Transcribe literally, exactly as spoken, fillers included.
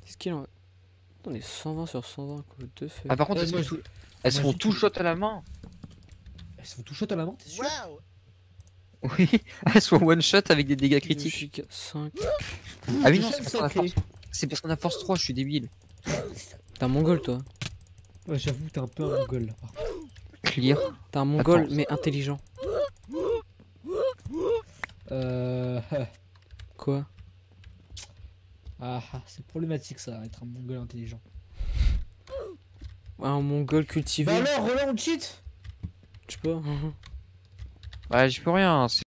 Qu'est-ce qu'il en... On est cent vingt sur cent vingt, quoi. De fait. Ah, par contre, Ouais, elles, moi, sont je- tout... elles se moi, font je- tout shot à la main. Elles sont tout shot à la main, t'es sûr? Wow. Oui, elles sont one shot avec des dégâts Je critiques. suis qu'à cinq. Ah oui, non, Chef c'est parce qu'on a sacré. force... c'est parce qu'on a force trois, je suis débile. T'es un mongol, toi. Ouais, j'avoue, t'es un peu un mongol là. par contre. Clear. T'es un mongol, Attends. mais intelligent. Euh. Quoi? Ah, ah, c'est problématique ça, être un mongol intelligent. Un mongol cultivé. Bah alors, Roland, on cheat? Je sais pas. Ouais, j'y peux rien.